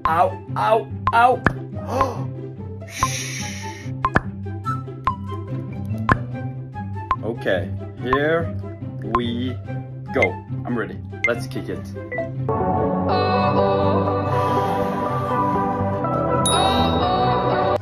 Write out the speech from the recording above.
Ow, ow, ow. Okay, here we go. I'm ready. Let's kick it.